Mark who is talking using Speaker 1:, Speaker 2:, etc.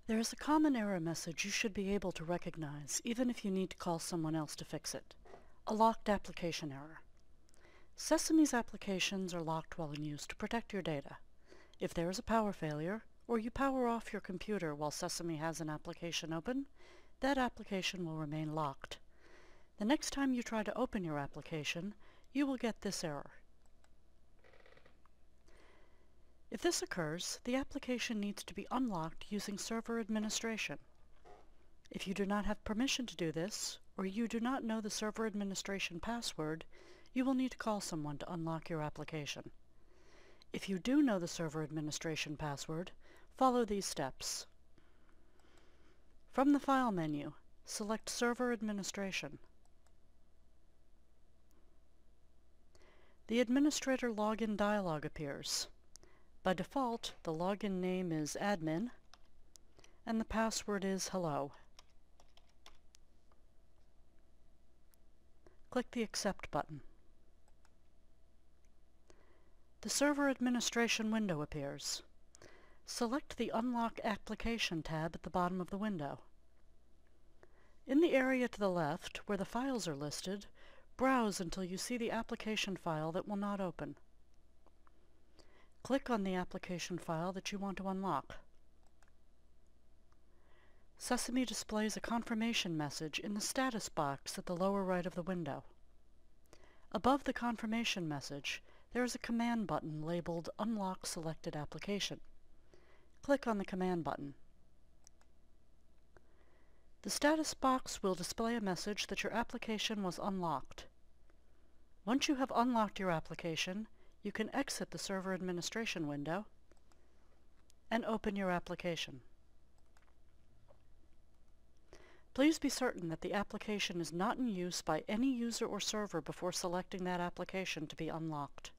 Speaker 1: There is a common error message you should be able to recognize, even if you need to call someone else to fix it. A locked application error. Sesame's applications are locked while in use to protect your data. If there is a power failure, or you power off your computer while Sesame has an application open, that application will remain locked. The next time you try to open your application, you will get this error. If this occurs, the application needs to be unlocked using server administration. If you do not have permission to do this, or you do not know the server administration password, you will need to call someone to unlock your application. If you do know the server administration password, follow these steps. From the File menu, select Server Administration. The Administrator Login dialog appears. By default, the login name is admin, and the password is hello. Click the Accept button. The Server Administration window appears. Select the Unlock Application tab at the bottom of the window. In the area to the left, where the files are listed, browse until you see the application file that will not open. Click on the application file that you want to unlock. Sesame displays a confirmation message in the status box at the lower right of the window. Above the confirmation message, there is a command button labeled Unlock Selected Application. Click on the command button. The status box will display a message that your application was unlocked. Once you have unlocked your application, you can exit the Server Administration window and open your application. Please be certain that the application is not in use by any user or server before selecting that application to be unlocked.